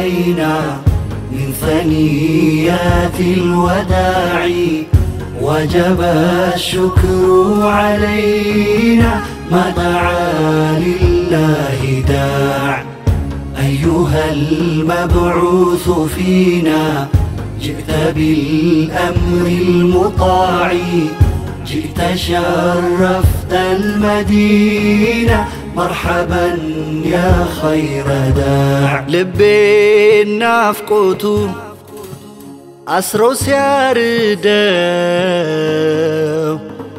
علينا من ثنيات الوداع وجب الشكر علينا ما دعا لله داع أيها المبعوث فينا جئت بالأمر المطاع جئت شرفت المدينة مرحبا يا خير داع لبي نافقوتو أسروس ياردو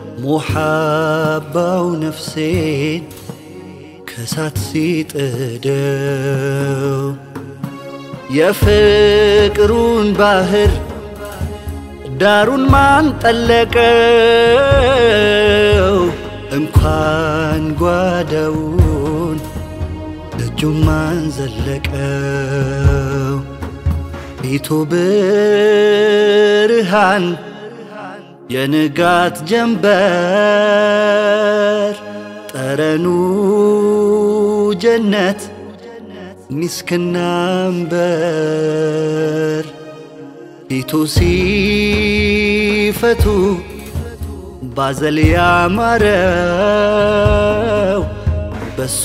محبة ونفسين كسات سيت ادو يفكرون باهر دارون مان طلقو እንኳን ጓዳውን ደጁን ማን ዘለቀው ቤቱ ብርሃን የንጋት ጀንበር ጠረኑ ጀነት ሚስክና አንበር ቤቱ ሲፈቱ ባዘል ያማረው በሱ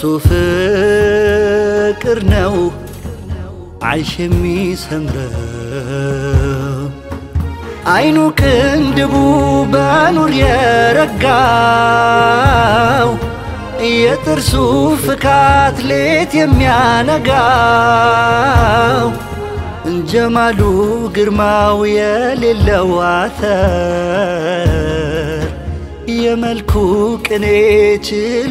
ፍቅር ነው عيش የሚሰምረው አይኑ ክንድቡ በኑር የረጋው የጥርሱ ፍካት ሌት የሚያነጋው ጀማሉ ግርማው የሌለው አተር የመልኩ ቅኔ ችሎ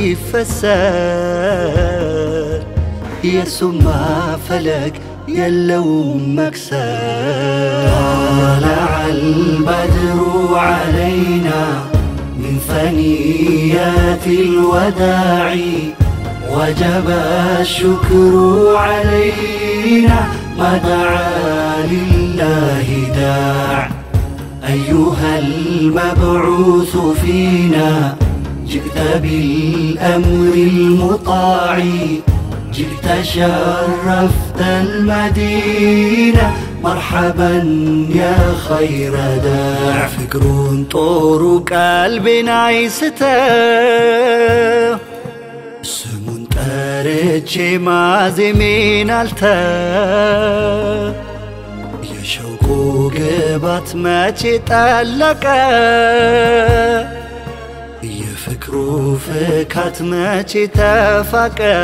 አይፈሰር የሱማ ፈለግ የለውም መክሰር طلع البدر علينا من ثنيات الوداع وجب الشكر علينا ما دعا لله داع أيها المبعوث فينا جئت بالأمر المطاع جئت شرفت المدينة مرحبا يا خير داع فكرون طورو قلبنا يسته سمون ترجي مازمين الته يشوقو قبات ماشي طلقه يفكرو فكات ماشي تفاقه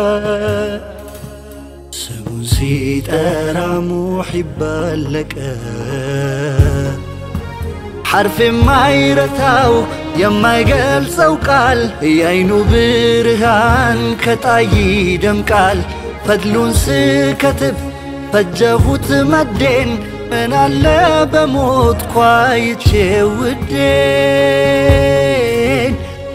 سمون سيطرا محب لقه حرف ما يرتاو يما يقلصو قال يعينو برهان كتاي دمقال فدلون سكتب فجفوت مدين من على بموت قوايتشي ودين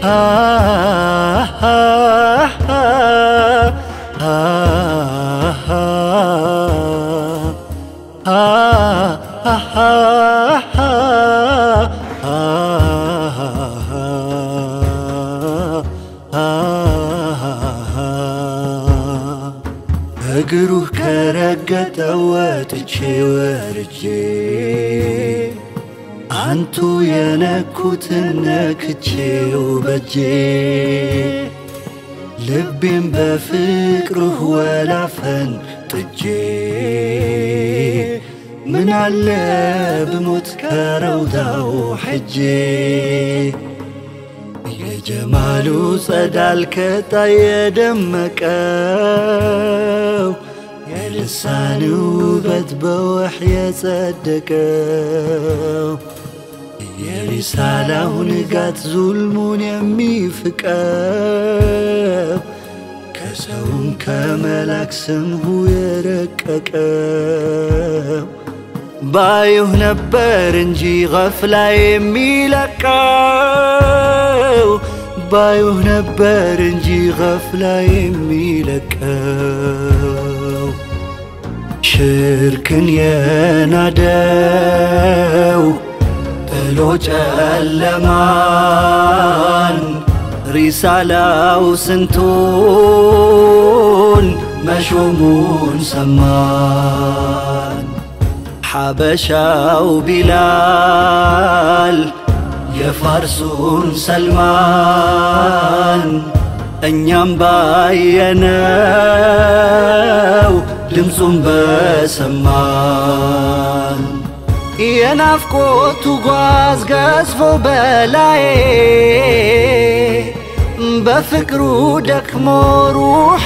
እግሩህ ከረገጠው ወጥቼ ወርጄ አንቱ የነኩትን ነክቼው በጄ ልቤን በፍቅርህ ወላፈን ጥጄ ምን አለ ብሞት ከረውዳው ሕጄ የጀማሉ ጸዳል ከታይ የደመቀው የልሳኑ ውበት በወሕይ የጸደቀው የሪሳላው ንጋት ዙልሙን የሚፍቀው ከሰውም ከመላክ ስምሁ የረቀቀው ባዩህ ነበር እንጂ ገፍላ የሚለቀው ባዩህ ነበር እንጂ ገፍላ የሚለቀው ሽርክን የናደው ጥሎ ጨለማን رسالة وسنتون مشومون سمان حبشة وبلال يفارسون سلمان أنيام بايناو دمزون بسمان ينافقوت وغاز قصفو بلاي بفكرو دكمو روح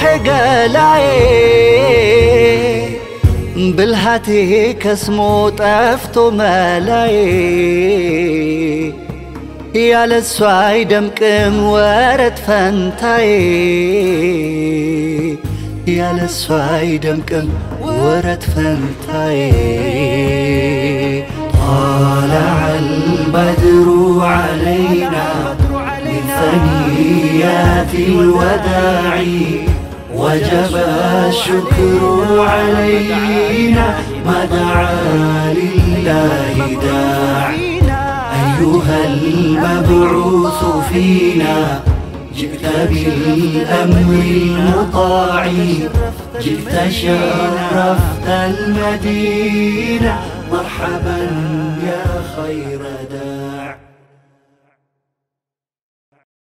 قلاي بالهاتي كسمو طفتو ملاي يا لسواي دمكم ورد فانتاي يا لسواي دمكم ورد فانتاي طالع البدر علينا من ثنيات الوداع وجب الشكر علينا ما دعا لله داعي أيها المبعوث فينا جئت بالأمر المطاع جئت شرفت المدينة مرحبا يا خير داعي